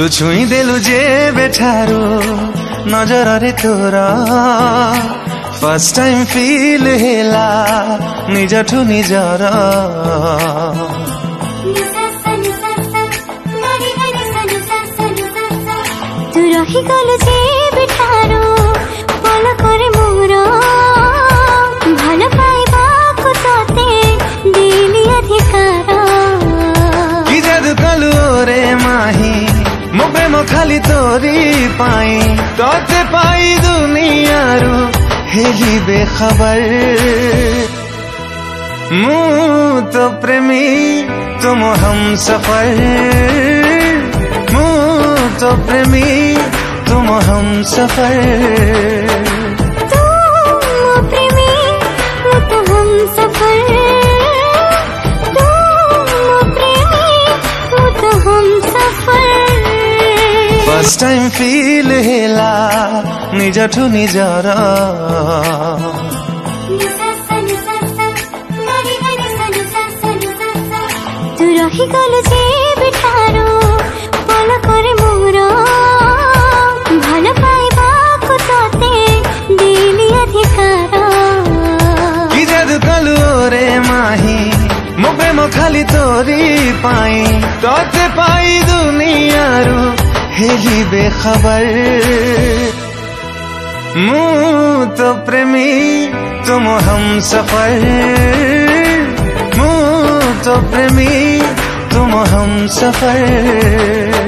तू छुई देलु जे बेठारो नजर रे तोरा फर्स्ट टाइम फील हेला निजठु निजर तू रही गलु जे बेठारो पल करे मोर भल पाइबा को तोते दिली अधिकार कि जादू कलु रे माही मो प्रेम खाली तोरी पाई तोते पाई दुनियारू हेली बेखबर मु तो प्रेमी तुम हम सफर मु तो प्रेमी तुम हम सफर तुम प्रेमी तो हम सफर तुम प्रेमी तो हम सफर फर्स्ट टाइम फील हेला निजठु निजर तू रही गलु जे बेठारो पल करे मोर भल पाइबा को तोते दिली अधिकार कि जादू कलु रे माही मो प्रेम खाली तोरी पाई तोते पाई दुनियारू हेली बेखबर मु तो प्रेमी तुम हम सफर मु तो प्रेमी तुम हम सफर।